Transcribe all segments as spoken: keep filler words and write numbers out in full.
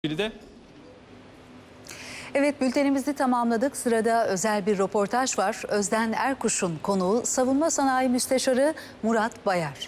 de. Evet, bültenimizi tamamladık. Sırada özel bir röportaj var. Özden Erkuş'un konuğu Savunma Sanayi Müsteşarı Murat Bayar.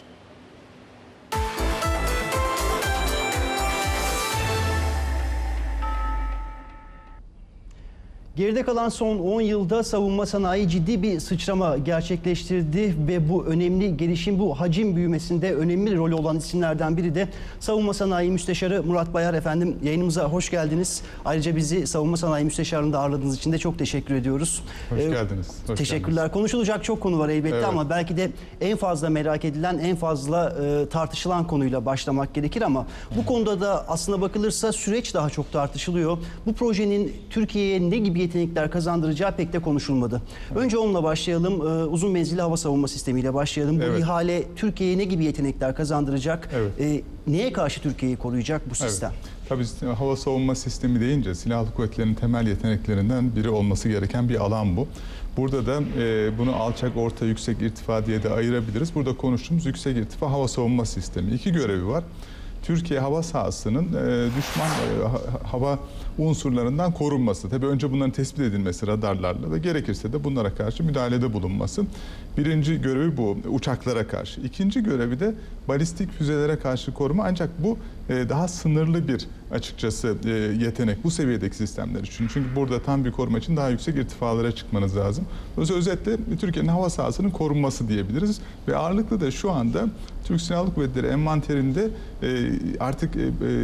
Geride kalan son on yılda savunma sanayi ciddi bir sıçrama gerçekleştirdi ve bu önemli gelişim, bu hacim büyümesinde önemli rolü olan isimlerden biri de Savunma Sanayi Müsteşarı Murat Bayar. Efendim, yayınımıza hoş geldiniz. Ayrıca bizi Savunma Sanayi Müsteşarlığı'nda ağırladığınız için de çok teşekkür ediyoruz. Hoş ee, geldiniz. Hoş teşekkürler. Geldiniz. Konuşulacak çok konu var elbette, evet. Ama belki de en fazla merak edilen, en fazla e, tartışılan konuyla başlamak gerekir ama bu Hı. konuda da aslına bakılırsa süreç daha çok tartışılıyor. Bu projenin Türkiye'ye ne gibi yetenekler kazandıracağı pek de konuşulmadı. Evet. Önce onunla başlayalım. Ee, uzun menzilli hava savunma sistemiyle başlayalım. Bu evet. ihale Türkiye'ye ne gibi yetenekler kazandıracak? Evet. Ee, neye karşı Türkiye'yi koruyacak bu sistem? Evet. Tabii hava savunma sistemi deyince silahlı kuvvetlerin temel yeteneklerinden biri olması gereken bir alan bu. Burada da e, bunu alçak, orta, yüksek irtifa diye de ayırabiliriz. Burada konuştuğumuz yüksek irtifa hava savunma sistemi. İki görevi var. Türkiye hava sahasının e, düşman e, hava unsurlarından korunması. Tabii önce bunların tespit edilmesi radarlarla ve gerekirse de bunlara karşı müdahalede bulunması. Birinci görevi bu, uçaklara karşı. İkinci görevi de balistik füzelere karşı koruma. Ancak bu e, daha sınırlı bir açıkçası e, yetenek bu seviyedeki sistemler için. Çünkü burada tam bir koruma için daha yüksek irtifalara çıkmanız lazım. Dolayısıyla özetle Türkiye'nin hava sahasının korunması diyebiliriz. Ve ağırlıklı da şu anda Türk Silahlı Kuvvetleri envanterinde e, artık e,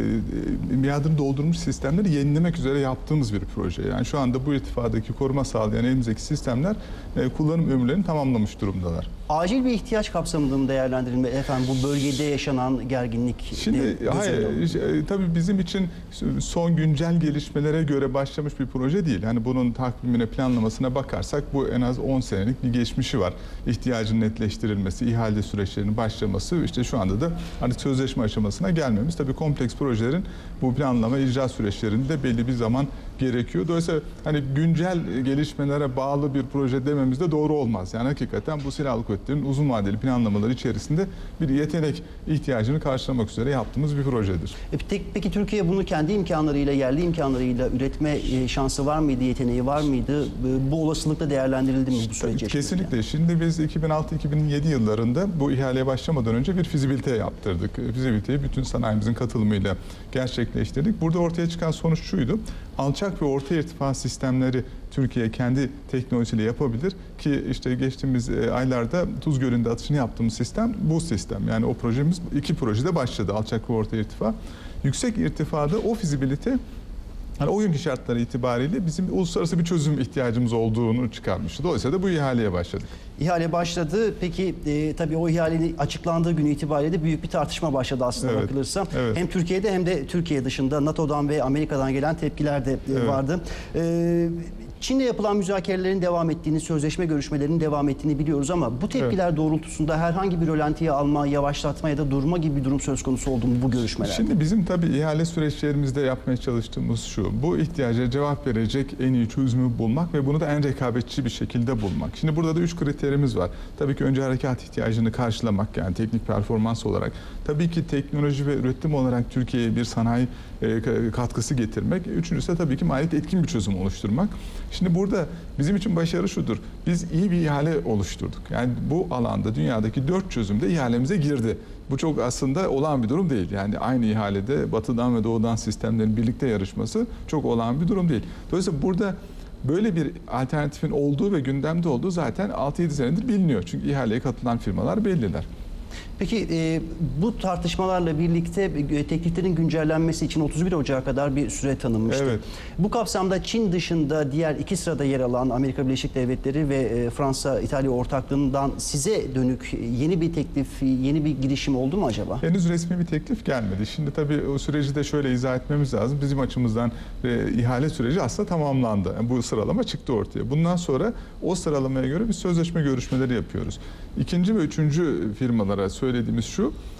e, miadını doldurmuş sistemleri yenilemek üzere yaptığımız bir proje. Yani şu anda bu irtifadaki koruma sağlayan elimizdeki sistemler e, kullanım ömürlerini tamamlamış durumdalar. Acil bir ihtiyaç kapsamında mı değerlendirilme efendim bu bölgede yaşanan gerginlik? Şimdi hayır, e, tabii bizim için son güncel gelişmelere göre başlamış bir proje değil. Yani bunun takvimine, planlamasına bakarsak bu en az on senelik bir geçmişi var. İhtiyacın netleştirilmesi, ihale süreçlerinin başlaması, işte şu anda da hani sözleşme aşamasına gelmemiz. Tabii kompleks projelerin bu planlama, icra süreçlerinde belli bir zaman gerekiyor. Dolayısıyla hani güncel gelişmelere bağlı bir proje dememiz de doğru olmaz. Yani hakikaten bu silahlı kuvvetlerin uzun vadeli planlamaları içerisinde bir yetenek ihtiyacını karşılamak üzere yaptığımız bir projedir. E peki, peki Türkiye bunu kendi imkanlarıyla, yerli imkanlarıyla üretme şansı var mıydı, yeteneği var mıydı? Bu olasılıkla değerlendirildi mi bu süreç içerisinde? Kesinlikle. Şimdi biz iki bin altı iki bin yedi yıllarında bu ihaleye başlamadan önce bir fizibilite yaptırdık. Fizibiliteyi bütün sanayimizin katılımıyla gerçekleştirdik. Burada ortaya çıkan sonuç şuydu. Alçak ve orta irtifa sistemleri Türkiye kendi teknolojisiyle yapabilir ki işte geçtiğimiz aylarda Tuz Gölü'nde atışını yaptığımız sistem bu sistem. Yani o projemiz iki projede başladı, alçak ve orta irtifa. Yüksek irtifada o fizibilite yani o günkü şartlar itibariyle bizim uluslararası bir çözüm ihtiyacımız olduğunu çıkarmıştı. Dolayısıyla da bu ihaleye başladık. İhale başladı. Peki e, tabii o ihalenin açıklandığı gün itibariyle de büyük bir tartışma başladı aslında evet, bakılırsa. Evet. Hem Türkiye'de hem de Türkiye dışında NATO'dan ve Amerika'dan gelen tepkiler de evet. vardı. E, Çin'le yapılan müzakerelerin devam ettiğini, sözleşme görüşmelerinin devam ettiğini biliyoruz ama bu tepkiler evet. doğrultusunda herhangi bir rölantiye alma, yavaşlatma ya da durma gibi bir durum söz konusu oldu mu bu görüşmelerde? Şimdi bizim tabii ihale süreçlerimizde yapmaya çalıştığımız şu, bu ihtiyaca cevap verecek en iyi çözümü bulmak ve bunu da en rekabetçi bir şekilde bulmak. Şimdi burada da üç kriterimiz var. Tabii ki önce harekat ihtiyacını karşılamak, yani teknik performans olarak. Tabii ki teknoloji ve üretim olarak Türkiye'ye bir sanayi e, katkısı getirmek. Üçüncüsü de tabii ki maliyet etkin bir çözüm oluşturmak. Şimdi burada bizim için başarı şudur. Biz iyi bir ihale oluşturduk. Yani bu alanda dünyadaki dört çözüm de ihalemize girdi. Bu çok aslında olağan bir durum değil. Yani aynı ihalede batıdan ve doğudan sistemlerin birlikte yarışması çok olağan bir durum değil. Dolayısıyla burada böyle bir alternatifin olduğu ve gündemde olduğu zaten altı yedi senedir biliniyor. Çünkü ihaleye katılan firmalar belliler. Peki e, bu tartışmalarla birlikte e, tekliflerin güncellenmesi için otuz bir Ocak'a kadar bir süre tanınmıştı. Evet. Bu kapsamda Çin dışında diğer iki sırada yer alan Amerika Birleşik Devletleri ve e, Fransa-İtalya ortaklığından size dönük yeni bir teklif, yeni bir girişim oldu mu acaba? Henüz resmi bir teklif gelmedi. Şimdi tabii o süreci de şöyle izah etmemiz lazım. Bizim açımızdan e, ihale süreci aslında tamamlandı. Yani bu sıralama çıktı ortaya. Bundan sonra o sıralamaya göre bir sözleşme görüşmeleri yapıyoruz. İkinci ve üçüncü firmalara söylediğimiz şu,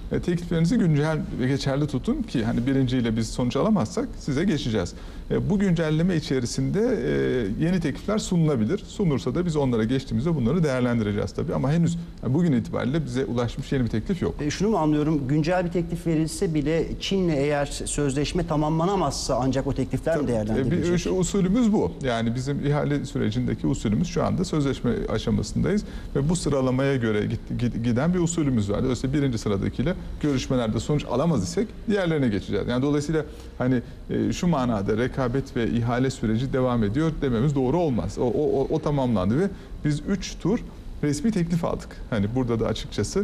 E, tekliflerinizi güncel ve geçerli tutun ki hani birinciyle biz sonuç alamazsak size geçeceğiz. E, bu güncelleme içerisinde e, yeni teklifler sunulabilir. Sunulursa da biz onlara geçtiğimizde bunları değerlendireceğiz tabii. Ama henüz yani bugün itibariyle bize ulaşmış yeni bir teklif yok. E, şunu mu anlıyorum? Güncel bir teklif verilse bile Çin'le eğer sözleşme tamamlanamazsa ancak o teklifler mi değerlendirilecek? Bir, usulümüz bu. Yani bizim ihale sürecindeki usulümüz şu anda sözleşme aşamasındayız ve bu sıralamaya göre giden bir usulümüz var. Dolayısıyla birinci sıradakiyle görüşmelerde sonuç alamaz isek diğerlerine geçeceğiz. Yani dolayısıyla hani şu manada rekabet ve ihale süreci devam ediyor dememiz doğru olmaz. O, o, o tamamlandı ve biz üç tur resmi teklif aldık. Hani burada da açıkçası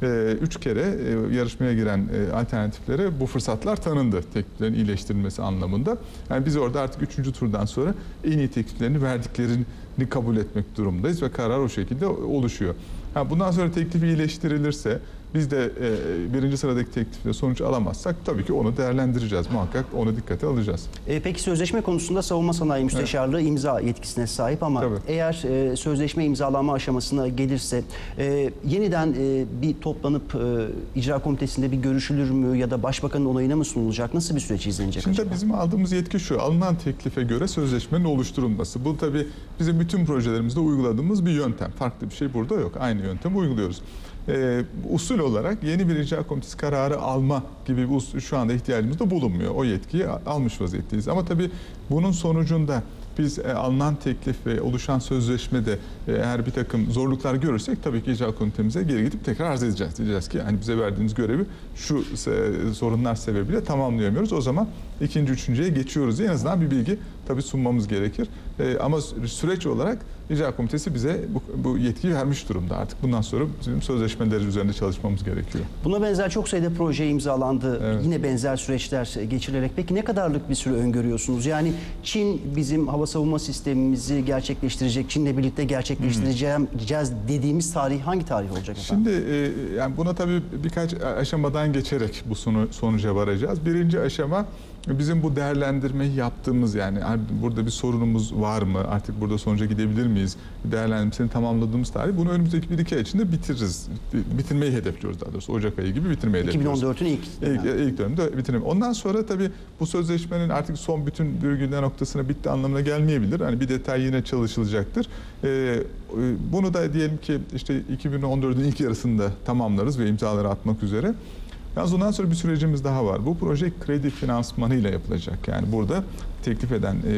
üç kere yarışmaya giren alternatiflere bu fırsatlar tanındı. Tekliflerin iyileştirilmesi anlamında. Yani biz orada artık üçüncü turdan sonra en iyi tekliflerini verdiklerini kabul etmek durumundayız ve karar o şekilde oluşuyor. Ha, bundan sonra teklif iyileştirilirse biz de e, birinci sıradaki teklifle sonuç alamazsak tabii ki onu değerlendireceğiz. Muhakkak onu dikkate alacağız. E, peki sözleşme konusunda Savunma Sanayi Müsteşarlığı evet. imza yetkisine sahip ama tabii. eğer e, sözleşme imzalama aşamasına gelirse e, yeniden e, bir toplanıp e, icra komitesinde bir görüşülür mü ya da başbakanın onayına mı sunulacak? Nasıl bir süreç izlenecek Şimdi acaba? Bizim aldığımız yetki şu, alınan teklife göre sözleşmenin oluşturulması. Bu tabii bizim bütün projelerimizde uyguladığımız bir yöntem. Farklı bir şey burada yok. Aynı yöntemi uyguluyoruz. Ee, usul olarak yeni bir icra komitesi kararı alma gibi bir usul şu anda ihtiyacımız da bulunmuyor. O yetkiyi almış vaziyetteyiz. Ama tabii bunun sonucunda biz e, alınan teklif ve oluşan sözleşmede e, eğer bir takım zorluklar görürsek tabii ki icra komitemize geri gidip tekrar arz edeceğiz. Diyeceğiz ki hani bize verdiğiniz görevi şu e, sorunlar sebebiyle tamamlayamıyoruz. O zaman ikinci, üçüncüye geçiyoruz diye en azından bir bilgi tabii sunmamız gerekir. E, ama süreç olarak icra komitesi bize bu, bu yetkiyi vermiş durumda. Artık bundan sonra bizim sözleşmeleri üzerinde çalışmamız gerekiyor. Buna benzer çok sayıda proje imzalandı. Evet. Yine benzer süreçler geçirilerek. Peki ne kadarlık bir süre öngörüyorsunuz? Yani Çin bizim hava savunma sistemimizi gerçekleştirecek, Çin'le birlikte gerçekleştireceğiz dediğimiz tarih hangi tarih olacak efendim? Şimdi e, yani buna tabii birkaç aşamadan geçerek bu sonu, sonuca varacağız. Birinci aşama bizim bu değerlendirmeyi yaptığımız, yani burada bir sorunumuz var mı? Artık burada sonuca gidebilir miyiz? Değerlendirmesini tamamladığımız tarih. Bunu önümüzdeki bir iki ay içinde bitiririz. Bitirmeyi hedefliyoruz daha doğrusu. Ocak ayı gibi bitirmeyi hedefliyoruz. iki bin on dört'ün ilk. İlk, ilk dönemde bitirmeyi. Ondan sonra tabii bu sözleşmenin artık son bütün virgüller noktasına bitti anlamına gelmeyebilir. Hani bir detay yine çalışılacaktır. Ee, bunu da diyelim ki işte iki bin on dört'ün ilk yarısında tamamlarız ve imzaları atmak üzere. Yalnız ondan sonra bir sürecimiz daha var. Bu proje kredi finansmanıyla yapılacak. Yani burada teklif eden e,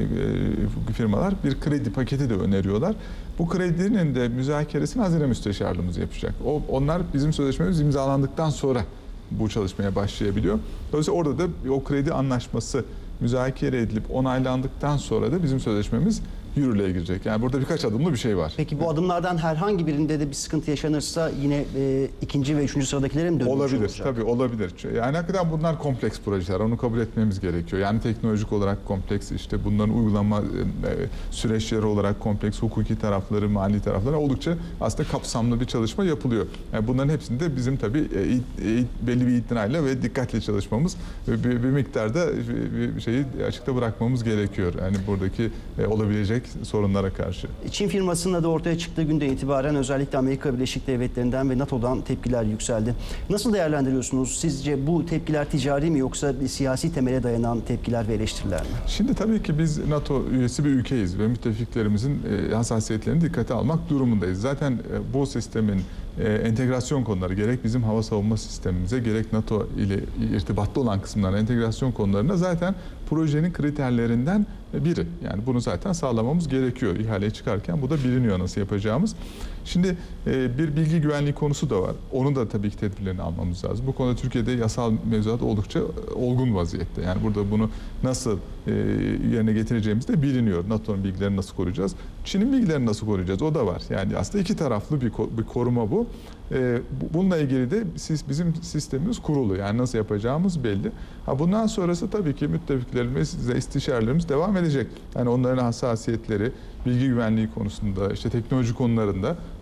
e, firmalar bir kredi paketi de öneriyorlar. Bu kredinin de müzakeresini Hazine Müsteşarlığımız yapacak. O, onlar bizim sözleşmemiz imzalandıktan sonra bu çalışmaya başlayabiliyor. Dolayısıyla orada da o kredi anlaşması müzakere edilip onaylandıktan sonra da bizim sözleşmemiz yürürlüğe girecek. Yani burada birkaç adımlı bir şey var. Peki bu adımlardan herhangi birinde de bir sıkıntı yaşanırsa yine e, ikinci ve üçüncü sıradakilere mi dönüşecek olacak? Olabilir, tabii olabilir. Yani hakikaten bunlar kompleks projeler, onu kabul etmemiz gerekiyor. Yani teknolojik olarak kompleks, işte bunların uygulama e, süreçleri olarak kompleks, hukuki tarafları, mali tarafları oldukça aslında kapsamlı bir çalışma yapılıyor. Yani bunların hepsinde bizim tabii e, e, belli bir itinayla ve dikkatle çalışmamız ve bir, bir miktarda bir şeyi açıkta bırakmamız gerekiyor. Yani buradaki e, olabilecek sorunlara karşı. Çin firmasının adı ortaya çıktığı günden itibaren özellikle Amerika Birleşik Devletleri'nden ve NATO'dan tepkiler yükseldi. Nasıl değerlendiriyorsunuz? Sizce bu tepkiler ticari mi yoksa bir siyasi temele dayanan tepkiler ve eleştiriler mi? Şimdi tabii ki biz NATO üyesi bir ülkeyiz ve müttefiklerimizin hassasiyetlerini dikkate almak durumundayız. Zaten bu sistemin entegrasyon konuları gerek bizim hava savunma sistemimize gerek NATO ile irtibatlı olan kısımlarına entegrasyon konularına zaten projenin kriterlerinden biri. Yani bunu zaten sağlamamız gerekiyor. İhaleye çıkarken bu da biliniyor nasıl yapacağımız. Şimdi bir bilgi güvenliği konusu da var. Onu da tabii ki tedbirlerini almamız lazım. Bu konuda Türkiye'de yasal mevzuat oldukça olgun vaziyette. Yani burada bunu nasıl yerine getireceğimiz de biliniyor. NATO'nun bilgilerini nasıl koruyacağız? Çin'in bilgilerini nasıl koruyacağız? O da var. Yani aslında iki taraflı bir, bir koruma bu. Bununla ilgili de siz, bizim sistemimiz kurulu. Yani nasıl yapacağımız belli. Ha, bundan sonrası tabii ki müttefiklerimiz ve istişarelerimiz devam edecek. Yani onların hassasiyetleri, bilgi güvenliği konusunda, işte teknoloji konularında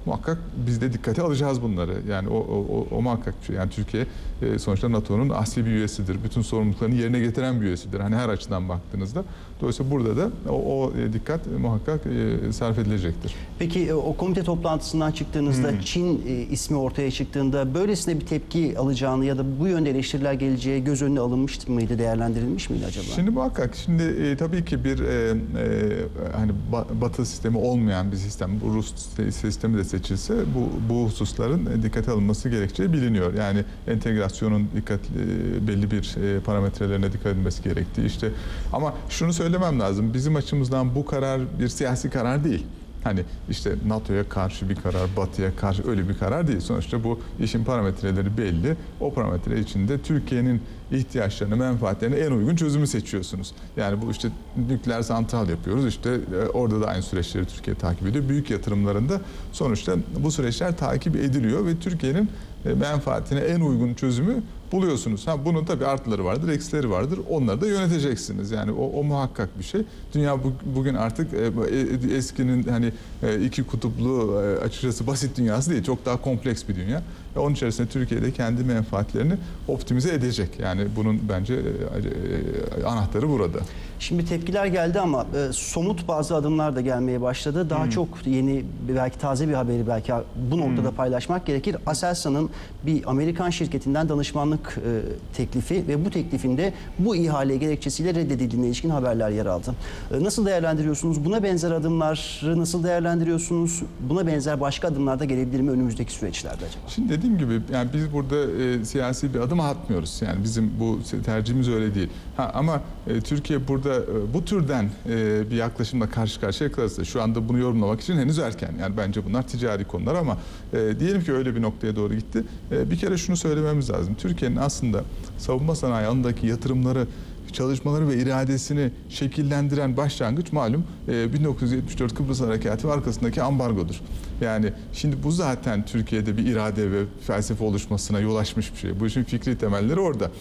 muhakkak biz de dikkate alacağız bunları. Yani o, o, o, o muhakkak bir şey. Yani Türkiye e, sonuçta NATO'nun asli bir üyesidir. Bütün sorumluluklarını yerine getiren bir üyesidir. Hani her açıdan baktığınızda. Dolayısıyla burada da o, o dikkat muhakkak e, sarf edilecektir. Peki e, o komite toplantısından çıktığınızda Hmm. Çin e, ismi ortaya çıktığında böylesine bir tepki alacağını ya da bu yönde eleştiriler geleceği göz önüne alınmış mıydı, değerlendirilmiş miydi acaba? Şimdi muhakkak şimdi e, tabii ki bir e, e, hani ba- Batı sistemi olmayan bir sistem, bu Rus sistemi de seçilse bu bu hususların dikkate alınması gerekeceği biliniyor. Yani entegrasyonun dikkat e, belli bir e, parametrelerine dikkat edilmesi gerektiği işte. Ama şunu söylemem lazım. Bizim açımızdan bu karar bir siyasi karar değil. Hani işte NATO'ya karşı bir karar, Batı'ya karşı öyle bir karar değil. Sonuçta bu işin parametreleri belli. O parametre içinde Türkiye'nin ihtiyaçlarına, menfaatlerine en uygun çözümü seçiyorsunuz. Yani bu işte nükleer santral yapıyoruz. İşte orada da aynı süreçleri Türkiye takip ediyor. Büyük yatırımlarında sonuçta bu süreçler takip ediliyor ve Türkiye'nin menfaatine en uygun çözümü buluyorsunuz. Ha, bunun tabii artıları vardır, eksileri vardır. Onları da yöneteceksiniz. Yani o, o muhakkak bir şey. Dünya bu, bugün artık e, eskinin hani e, iki kutuplu e, açıkçası basit dünyası değil. Çok daha kompleks bir dünya. Ve onun içerisinde Türkiye'de kendi menfaatlerini optimize edecek. Yani bunun bence e, e, anahtarı burada. Şimdi tepkiler geldi ama e, somut bazı adımlar da gelmeye başladı. Daha hmm. çok yeni, belki taze bir haberi belki bu noktada hmm. paylaşmak gerekir. Aselsan'ın bir Amerikan şirketinden danışmanlık e, teklifi ve bu teklifinde bu ihale gerekçesiyle reddedildiğine ilişkin haberler yer aldı. E, nasıl değerlendiriyorsunuz? Buna benzer adımları nasıl değerlendiriyorsunuz? Buna benzer başka adımlar da gelebilir mi önümüzdeki süreçlerde acaba? Şimdi dediğim gibi yani biz burada e, siyasi bir adım atmıyoruz. Yani bizim bu tercihimiz öyle değil. Ha, ama e, Türkiye burada bu türden bir yaklaşımla karşı karşıya kalırsa, şu anda bunu yorumlamak için henüz erken. Yani bence bunlar ticari konular ama diyelim ki öyle bir noktaya doğru gitti. Bir kere şunu söylememiz lazım. Türkiye'nin aslında savunma sanayi alanındaki yatırımları, çalışmaları ve iradesini şekillendiren başlangıç malum bin dokuz yüz yetmiş dört Kıbrıs Harekatı ve arkasındaki ambargodur. Yani şimdi bu zaten Türkiye'de bir irade ve felsefe oluşmasına yol açmış bir şey. Bu işin fikri temelleri orada.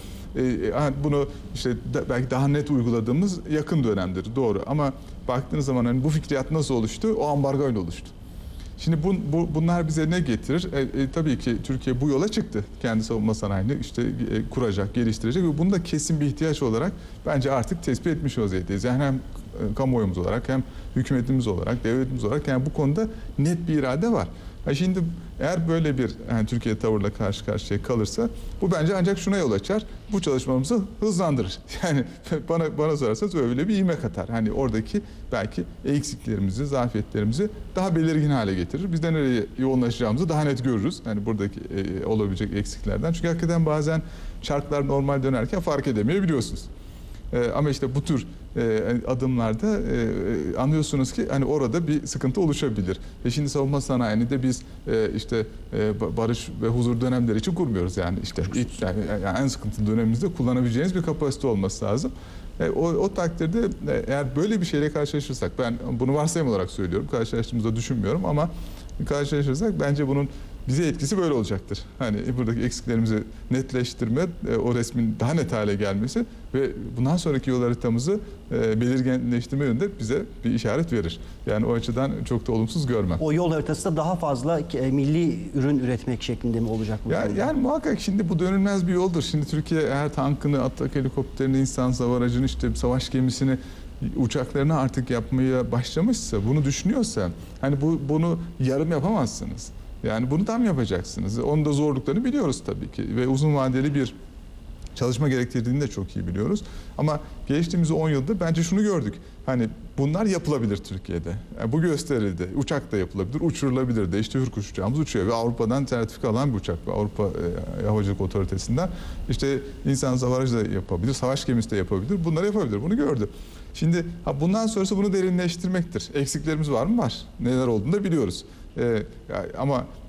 Bunu işte belki daha net uyguladığımız yakın dönemdir, doğru. Ama baktığınız zaman hani bu fikriyat nasıl oluştu? O ambargoyla oluştu. Şimdi bu, bu, bunlar bize ne getirir? E, e, tabii ki Türkiye bu yola çıktı. Kendi savunma sanayini işte e, kuracak, geliştirecek ve bunu da kesin bir ihtiyaç olarak bence artık tespit etmiş vaziyetteyiz. Yani hem e, kamuoyumuz olarak hem hükümetimiz olarak, devletimiz olarak yani bu konuda net bir irade var. Ha şimdi eğer böyle bir yani Türkiye tavırla karşı karşıya kalırsa bu bence ancak şuna yol açar. Bu çalışmamızı hızlandırır. Yani bana bana sorarsanız öyle bir ivme katar. Hani oradaki belki eksiklerimizi, zafiyetlerimizi daha belirgin hale getirir. Biz de nereye yoğunlaşacağımızı daha net görürüz. Yani buradaki e, olabilecek eksiklerden. Çünkü hakikaten bazen çarklar normal dönerken fark edemeyebiliyorsunuz. E, ama işte bu tür e, adımlarda e, anlıyorsunuz ki hani orada bir sıkıntı oluşabilir. Ve şimdi savunma sanayini de biz e, işte e, barış ve huzur dönemleri için kurmuyoruz. Yani işte ilk, yani, yani en sıkıntılı dönemimizde kullanabileceğiniz bir kapasite olması lazım. E, o, o takdirde e, eğer böyle bir şeyle karşılaşırsak, ben bunu varsayım olarak söylüyorum, karşılaştığımızda düşünmüyorum ama karşılaşırsak bence bunun bize etkisi böyle olacaktır. Hani buradaki eksiklerimizi netleştirme, o resmin daha net hale gelmesi ve bundan sonraki yol haritamızı belirginleştirme yönünde bize bir işaret verir. Yani o açıdan çok da olumsuz görmem. O yol haritası da daha fazla milli ürün üretmek şeklinde mi olacak bu? Ya, yani muhakkak şimdi bu dönülmez bir yoldur. Şimdi Türkiye eğer tankını, atak helikopterini, insan hava aracını, işte savaş gemisini, uçaklarını artık yapmaya başlamışsa, bunu düşünüyorsa hani bu bunu yarım yapamazsınız. Yani bunu tam yapacaksınız. Onun da zorluklarını biliyoruz tabii ki ve uzun vadeli bir çalışma gerektirdiğini de çok iyi biliyoruz. Ama geçtiğimiz on yılda bence şunu gördük. Hani bunlar yapılabilir Türkiye'de. Yani bu gösterildi. Uçak da yapılabilir, uçurulabilir de. İşte Hürkuş uçağımız uçuyor ve Avrupa'dan sertifika alan bir uçak. Avrupa e, Havacılık Otoritesi'nden. İşte insan hava aracı da yapabilir, savaş gemisi de yapabilir. Bunları yapabilir. Bunu gördü. Şimdi ha, bundan sonrası bunu derinleştirmektir. Eksiklerimiz var mı? Var. Neler olduğunu da biliyoruz. Ee, ama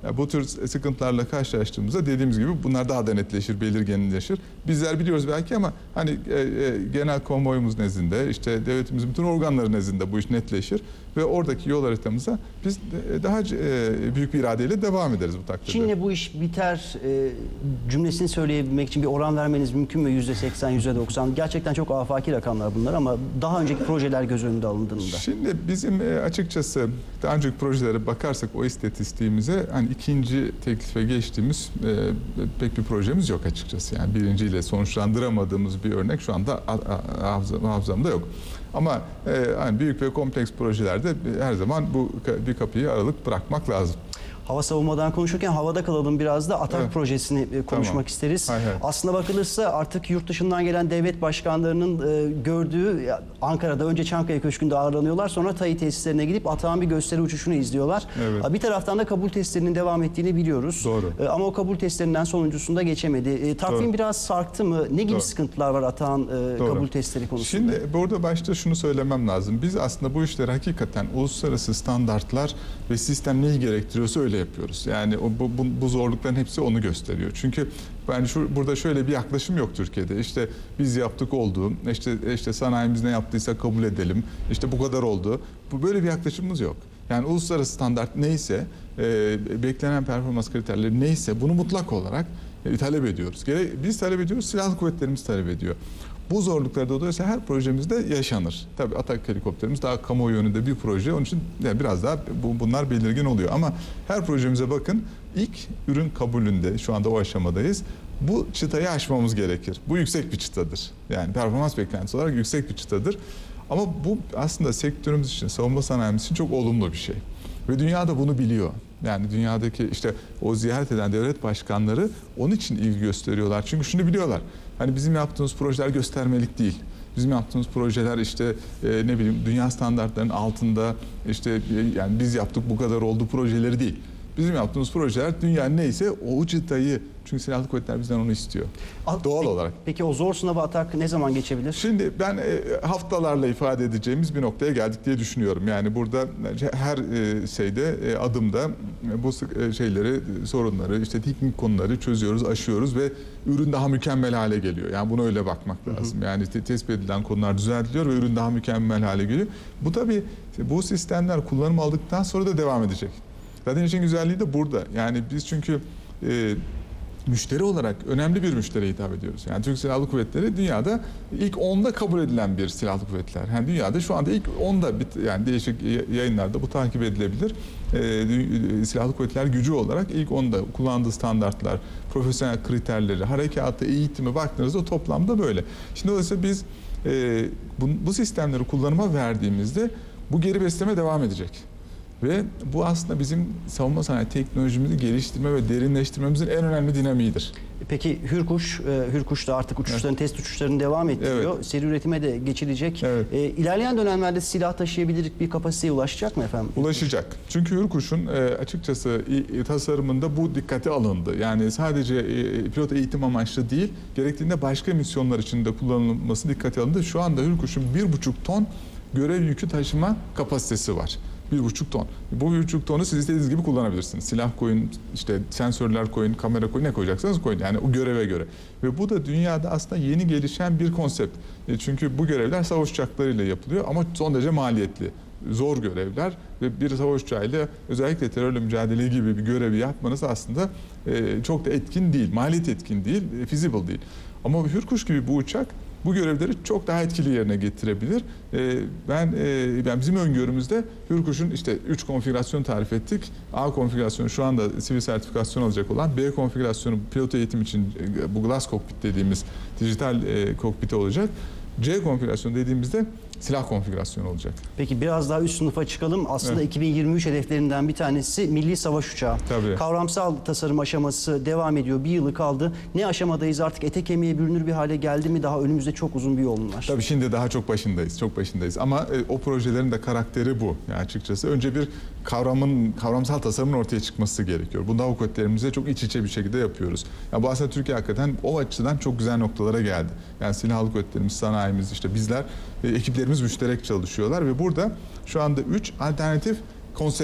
Ya bu tür sıkıntılarla karşılaştığımızda dediğimiz gibi bunlar daha da netleşir, belirginleşir. Bizler biliyoruz belki ama hani e, e, genel konvoyumuz nezdinde, işte devletimizin bütün organları nezdinde bu iş netleşir ve oradaki yol haritamıza biz de, daha e, büyük bir iradeyle devam ederiz bu takdirde. Çin'le bu iş biter e, cümlesini söyleyebilmek için bir oran vermeniz mümkün mü? yüzde seksen, yüzde doksan. Gerçekten çok afaki rakamlar bunlar ama daha önceki projeler göz önünde alındığında. Şimdi bizim e, açıkçası daha önceki projelere bakarsak o istatistiğimize hani ikinci teklife geçtiğimiz e, pek bir projemiz yok açıkçası. Yani birinciyle sonuçlandıramadığımız bir örnek şu anda hafızamda yok. Ama e, hani büyük ve kompleks projelerde her zaman bu bir kapıyı aralık bırakmak lazım. Hava savunmadan konuşurken havada kalalım, biraz da Atak Evet. projesini konuşmak Tamam. isteriz. Hay hay. Aslına bakılırsa artık yurt dışından gelen devlet başkanlarının e, gördüğü, ya, Ankara'da önce Çankaya Köşkü'nde ağırlanıyorlar, sonra TAİ tesislerine gidip Atak'ın bir gösteri uçuşunu izliyorlar. Evet. Bir taraftan da kabul testlerinin devam ettiğini biliyoruz. Doğru. E, ama o kabul testlerinden sonuncusunda geçemedi. E, takvim Doğru. biraz sarktı mı? Ne gibi Doğru. sıkıntılar var Atak'ın e, Doğru. kabul testleri konusunda? Şimdi burada başta şunu söylemem lazım. Biz aslında bu işleri hakikaten uluslararası standartlar ve sistem neyi gerektiriyorsa öyle yapıyoruz. Yani o, bu, bu, bu zorlukların hepsi onu gösteriyor. Çünkü ben şu, burada şöyle bir yaklaşım yok Türkiye'de. İşte biz yaptık oldu, işte, işte sanayimiz ne yaptıysa kabul edelim, işte bu kadar oldu. Bu böyle bir yaklaşımımız yok. Yani uluslararası standart neyse, e, beklenen performans kriterleri neyse bunu mutlak olarak e, talep ediyoruz. Gere, biz talep ediyoruz, silahlı kuvvetlerimiz talep ediyor. Bu zorluklar da dolayısıyla her projemizde yaşanır. Tabii Atak helikopterimiz daha kamuoyu yönünde bir proje. Onun için yani biraz daha bu, bunlar belirgin oluyor. Ama her projemize bakın, ilk ürün kabulünde şu anda o aşamadayız. Bu çıtayı aşmamız gerekir. Bu yüksek bir çıtadır. Yani performans beklentisi olarak yüksek bir çıtadır. Ama bu aslında sektörümüz için, savunma sanayimiz için çok olumlu bir şey. Ve dünya da bunu biliyor. Yani dünyadaki işte o ziyaret eden devlet başkanları onun için ilgi gösteriyorlar. Çünkü şunu biliyorlar. Hani bizim yaptığımız projeler göstermelik değil. Bizim yaptığımız projeler işte e, ne bileyim dünya standartlarının altında işte e, yani biz yaptık bu kadar oldu projeleri değil. Bizim yaptığımız projeler dünyanın neyse o çıtayı, çünkü silahlı kuvvetler bizden onu istiyor. Doğal peki, olarak. Peki o zor sınavı Atak ne zaman geçebilir? Şimdi ben e, haftalarla ifade edeceğimiz bir noktaya geldik diye düşünüyorum. Yani burada her e, şeyde e, adımda e, bu e, şeyleri, e, sorunları, işte teknik konuları çözüyoruz, aşıyoruz ve ürün daha mükemmel hale geliyor. Yani buna öyle bakmak lazım. Hı hı. Yani te, tespit edilen konular düzeltiliyor ve ürün daha mükemmel hale geliyor. Bu tabii bu sistemler kullanım aldıktan sonra da devam edecek. Zaten işin güzelliği de burada. Yani biz çünkü e, müşteri olarak önemli bir müşteriye hitap ediyoruz. Yani Türk Silahlı Kuvvetleri dünyada ilk onda kabul edilen bir silahlı kuvvetler. Yani dünyada şu anda ilk onda, yani değişik yayınlarda bu takip edilebilir. Ee, silahlı kuvvetler gücü olarak ilk onda kullandığı standartlar, profesyonel kriterleri, harekatı, eğitimi baktığınızda toplamda böyle. Şimdi dolayısıyla biz e, bu, bu sistemleri kullanıma verdiğimizde bu geri besleme devam edecek. Ve bu aslında bizim savunma sanayi teknolojimizi geliştirme ve derinleştirmemizin en önemli dinamiğidir. Peki Hürkuş, e, Hürkuş da artık uçuşların, evet. test uçuşlarını devam ettiriyor. Evet. Seri üretime de geçilecek. Evet. E, ilerleyen dönemlerde silah taşıyabilir bir kapasiteye ulaşacak mı efendim? Ulaşacak. Çünkü Hürkuş'un e, açıkçası e, tasarımında bu dikkate alındı. Yani sadece e, pilot eğitim amaçlı değil, gerektiğinde başka misyonlar için de kullanılması dikkate alındı. Şu anda Hürkuş'un bir buçuk ton görev yükü taşıma kapasitesi var. Bir buçuk ton. Bu bir buçuk tonu siz istediğiniz gibi kullanabilirsiniz. Silah koyun, işte sensörler koyun, kamera koyun, ne koyacaksanız koyun. Yani o göreve göre. Ve bu da dünyada aslında yeni gelişen bir konsept. E çünkü bu görevler savaş uçaklarıyla yapılıyor ama son derece maliyetli. Zor görevler ve bir savaş uçağıyla özellikle terörle mücadele gibi bir görevi yapmanız aslında e, çok da etkin değil. Maliyet etkin değil, e, feasible değil. Ama Hürkuş gibi bu uçak bu görevleri çok daha etkili yerine getirebilir. Ee, ben, e, ben bizim öngörümüzde Hürkuş'un işte üç konfigürasyon tarif ettik. A konfigürasyonu şu anda sivil sertifikasyon alacak olan, B konfigürasyonu pilot eğitim için e, bu glass cockpit dediğimiz dijital e, kokpiti olacak. C konfigürasyonu dediğimizde silah konfigürasyonu olacak. Peki biraz daha üst sınıfa çıkalım. Aslında evet. iki bin yirmi üç hedeflerinden bir tanesi milli savaş uçağı. Tabii. Kavramsal tasarım aşaması devam ediyor. Bir yılı kaldı. Ne aşamadayız artık? Ete kemiğe bürünür bir hale geldi mi? Daha önümüzde çok uzun bir yolun var. Tabii şimdi daha çok başındayız. Çok başındayız. Ama e, o projelerin de karakteri bu. Yani açıkçası önce bir kavramın, kavramsal tasarımın ortaya çıkması gerekiyor. Bunu da hava kuvvetlerimizle çok iç içe bir şekilde yapıyoruz. Yani bu aslında Türkiye hakikaten o açıdan çok güzel noktalara geldi. Yani silahlı kuvvetlerimiz, sanayimiz, işte bizler, e, ekiplerimiz müşterek çalışıyorlar ve burada şu anda üç alternatif konsept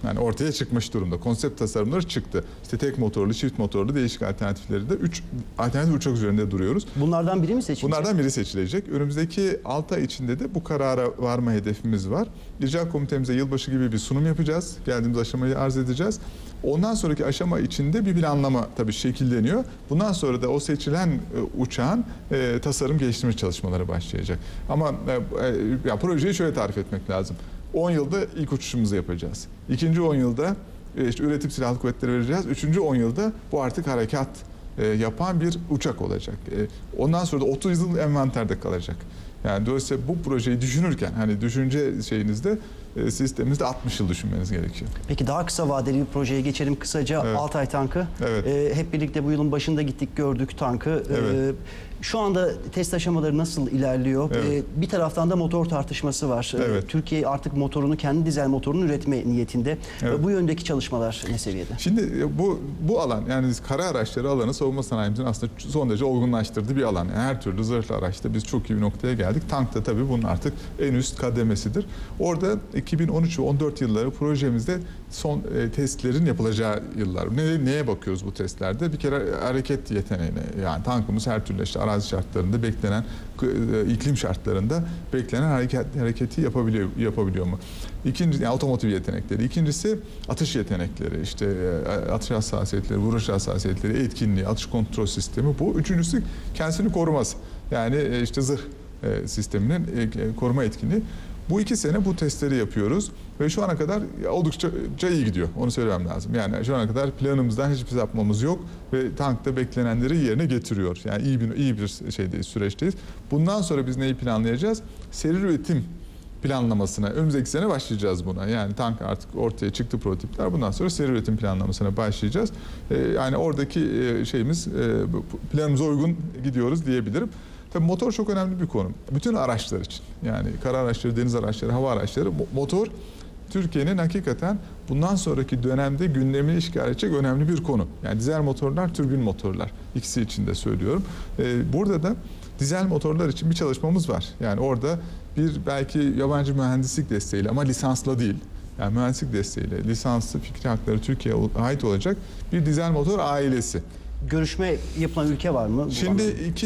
Yani ortaya çıkmış durumda. Konsept tasarımları çıktı. İşte tek motorlu, çift motorlu değişik alternatifleri de üç alternatif uçak üzerinde duruyoruz. Bunlardan biri mi seçilecek? Bunlardan biri seçilecek. Önümüzdeki altı ay içinde de bu karara varma hedefimiz var. İcra komitemize yılbaşı gibi bir sunum yapacağız. Geldiğimiz aşamayı arz edeceğiz. Ondan sonraki aşama içinde bir planlama tabii şekilleniyor. Bundan sonra da o seçilen e, uçağın e, tasarım geliştirme çalışmaları başlayacak. Ama e, e, ya projeyi şöyle tarif etmek lazım. on yılda ilk uçuşumuzu yapacağız. İkinci on yılda e, işte üretip silahlı kuvvetlere vereceğiz. Üçüncü on yılda bu artık harekat e, yapan bir uçak olacak. E, ondan sonra da otuz yıl envanterde kalacak. Yani dolayısıyla bu projeyi düşünürken hani düşünce şeyinizde e, sisteminizde altmış yıl düşünmeniz gerekiyor. Peki daha kısa vadeli bir projeye geçelim kısaca. Evet. Altay tankı. Evet. Ee, hep birlikte bu yılın başında gittik gördük tankı. Evet. Ee, şu anda test aşamaları nasıl ilerliyor? Evet. Ee, bir taraftan da motor tartışması var. Ee, Evet. Türkiye artık motorunu, kendi dizel motorunu üretme niyetinde. Evet. Ee, bu yöndeki çalışmalar ne seviyede? Şimdi bu bu alan yani kara araçları alanı savunma sanayimizin aslında son derece olgunlaştırdığı bir alan. Yani her türlü zırhlı araçta biz çok iyi bir noktaya geldik. Tank da tabii bunun artık en üst kademesidir. Orada iki bin on üç ve on dört yılları projemizde son e, testlerin yapılacağı yıllar. Ne, neye bakıyoruz bu testlerde? Bir kere hareket yeteneğine, yani tankımız her türlü işte arazi şartlarında beklenen e, iklim şartlarında beklenen hareket, hareketi yapabiliyor yapabiliyor mu? İkinci yani otomotiv yetenekleri. İkincisi atış yetenekleri, işte e, atış hassasiyetleri, vuruş hassasiyetleri, etkinliği, atış kontrol sistemi bu. Üçüncüsü kendisini koruması. Yani e, işte zırh e, sisteminin e, koruma etkinliği. Bu iki sene bu testleri yapıyoruz ve şu ana kadar oldukça iyi gidiyor. Onu söylemem lazım. Yani şu ana kadar planımızdan hiçbir sapmamız yok ve tankta beklenenleri yerine getiriyor. Yani iyi bir iyi bir şeydeyiz, süreçteyiz. Bundan sonra biz neyi planlayacağız? Seri üretim planlamasına önümüzdeki sene başlayacağız buna. Yani tank artık ortaya çıktı prototipler. Bundan sonra seri üretim planlamasına başlayacağız. Ee, yani oradaki e, şeyimiz e, planımıza uygun gidiyoruz diyebilirim. Tabii motor çok önemli bir konu. Bütün araçlar için. Yani kara araçları, deniz araçları, hava araçları motor Türkiye'nin hakikaten bundan sonraki dönemde gündemini işgal edecek önemli bir konu. Yani dizel motorlar, türbin motorlar. İkisi için de söylüyorum. Ee, burada da dizel motorlar için bir çalışmamız var. Yani orada bir belki yabancı mühendislik desteğiyle ama lisansla değil. Yani mühendislik desteğiyle lisanslı fikri hakları Türkiye'ye ait olacak bir dizel motor ailesi. Görüşme yapılan ülke var mı? Şimdi iki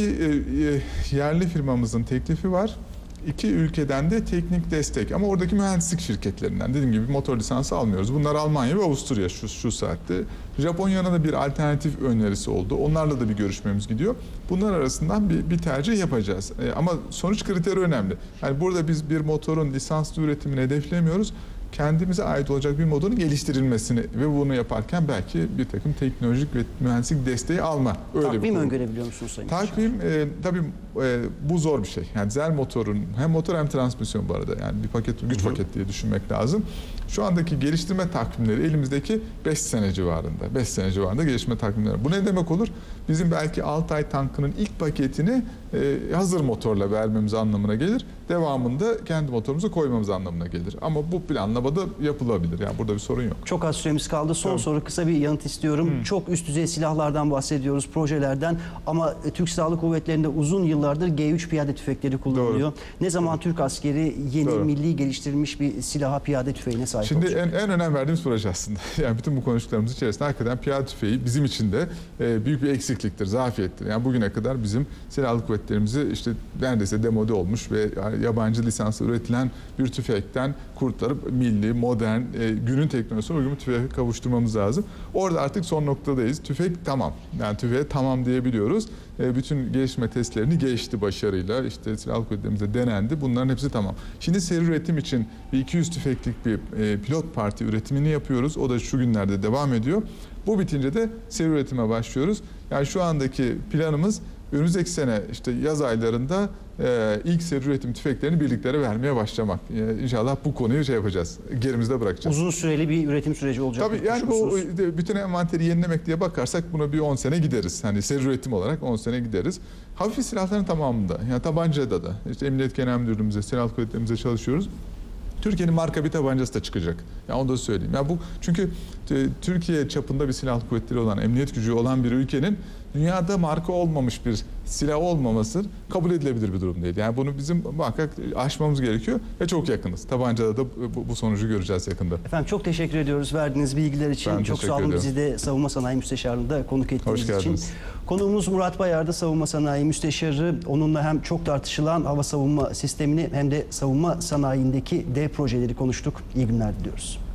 e, yerli firmamızın teklifi var. İki ülkeden de teknik destek ama oradaki mühendislik şirketlerinden dediğim gibi motor lisansı almıyoruz. Bunlar Almanya ve Avusturya şu, şu saatte. Japonya'nın da bir alternatif önerisi oldu. Onlarla da bir görüşmemiz gidiyor. Bunlar arasından bir, bir tercih yapacağız. E, ama sonuç kriteri önemli. Yani burada biz bir motorun lisanslı üretimini hedeflemiyoruz. Kendimize ait olacak bir motorun geliştirilmesini ve bunu yaparken belki bir takım teknolojik ve mühendislik desteği alma. Öyle Takvim bir öngörebiliyor musunuz Sayın? Takvim e, tabii e, bu zor bir şey. Yani dizel motorun hem motor hem transmisyon bu arada. Yani bir paket, güç paket diye düşünmek lazım. Şu andaki geliştirme takvimleri elimizdeki beş sene civarında. beş sene civarında geliştirme takvimleri. Bu ne demek olur? Bizim belki Altay tankının ilk paketini e, hazır motorla vermemiz anlamına gelir. Devamında kendi motorumuza koymamız anlamına gelir. Ama bu planlamada yapılabilir. Yani burada bir sorun yok. Çok az süremiz kaldı. Son Tabii. soru, kısa bir yanıt istiyorum. Hmm. Çok üst düzey silahlardan bahsediyoruz, projelerden. Ama Türk Silahlı Kuvvetleri'nde uzun yıllardır G üç piyade tüfekleri kullanılıyor. Doğru. Ne zaman Doğru. Türk askeri yeni Doğru. milli geliştirilmiş bir silaha, piyade tüfeğine sahip Şimdi olacak? en, en önem verdiğimiz proje aslında. Yani bütün bu konuştuklarımız içerisinde hakikaten piyade tüfeği bizim için de e, büyük bir eksikliktir, zafiyettir. Yani bugüne kadar bizim silahlı kuvvetlerimizi işte neredeyse demode olmuş ve yabancı lisansla üretilen bir tüfekten kurtarıp milli, modern, e, günün teknolojisine uygun bir tüfeğe kavuşturmamız lazım. Orada artık son noktadayız. Tüfek tamam. Yani tüfeğe tamam diyebiliyoruz. E, bütün gelişme testlerini geçti başarıyla. İşte silahlı kuvvetlerimize denendi. Bunların hepsi tamam. Şimdi seri üretim için bir iki yüz tüfeklik bir e, pilot parti üretimini yapıyoruz. O da şu günlerde devam ediyor. Bu bitince de seri üretime başlıyoruz. Yani şu andaki planımız önümüzdeki sene işte yaz aylarında e, ilk seri üretim tüfeklerini birliklere vermeye başlamak. E, İnşallah bu konuyu şey yapacağız. Gerimizde bırakacağız. Uzun süreli bir üretim süreci olacak. Tabii yani bu bütün envanteri yenilemek diye bakarsak buna bir on sene gideriz. Hani seri üretim olarak on sene gideriz. Hafif silahların tamamında, yani tabancada da, işte Emniyet Genel Müdürlüğümüze, silahlı kuvvetlerimize çalışıyoruz. Türkiye'nin marka bir tabancası da çıkacak. Ya onu da söyleyeyim. Ya bu çünkü Türkiye çapında bir silahlı kuvvetleri olan, emniyet gücü olan bir ülkenin dünyada marka olmamış bir silah olmaması kabul edilebilir bir durum değil. Yani bunu bizim muhakkak aşmamız gerekiyor ve çok yakınız. Tabancada da bu, bu sonucu göreceğiz yakında. Efendim çok teşekkür ediyoruz verdiğiniz bilgiler için. Ben çok teşekkür sağ olun, ediyorum. bizi de Savunma Sanayi Müsteşarlığı'nda konuk ettiğiniz Hoş için. geldiniz. Konuğumuz Murat Bayar'dı, Savunma Sanayi Müsteşarı. Onunla hem çok tartışılan hava savunma sistemini hem de savunma sanayindeki dev projeleri konuştuk. İyi günler diliyoruz.